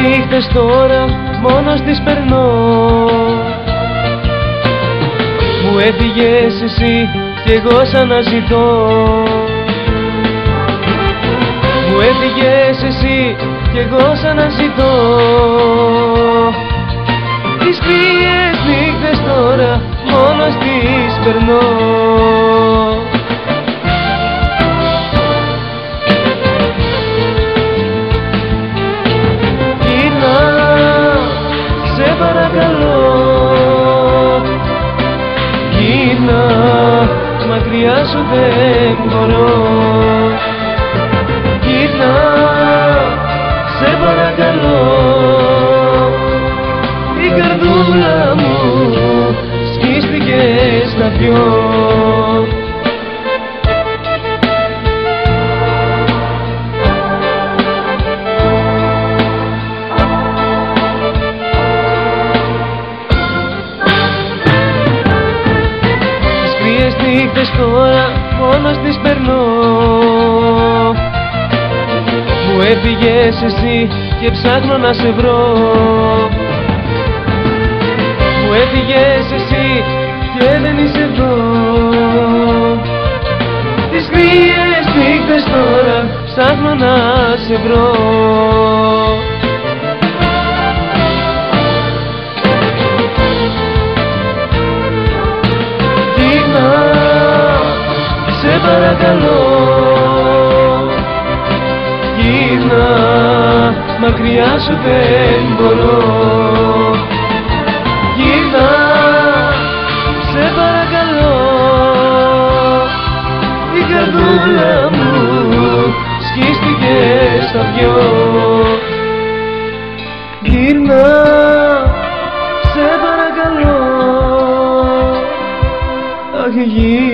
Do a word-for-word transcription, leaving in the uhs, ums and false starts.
νύχτες τώρα μόνος τις περνώ. Μου έφυγες εσύ κι εγώ σ' αναζητώ. Μου έφυγες εσύ κι εγώ σ' αναζητώ. Τις κρύες νύχτες τώρα μόνος τις περνώ. Γύρνα, σε παρακαλώ. Γύρνα, μακριά σου δεν μπορώ. Γύρνα, σε παρακαλώ. Η καρδούλα μου σκίστηκε στα δυο. Τις κρύες νύχτες τώρα μόνος τις περνώ. Μου έφυγες εσύ και ψάχνω να σε βρω. Μου έφυγες εσύ και δεν είσαι εδώ. Τις κρύες νύχτες τώρα ψάχνω να σε βρω. Γύρνα, σε παρακαλώ. Γύρνα, μακριά σου δεν μπορώ. Γύρνα, σε παρακαλώ. Η καρδούλα μου σκίστηκε στα δυο. Γύρνα, σε παρακαλώ. Αχ, γύρνα.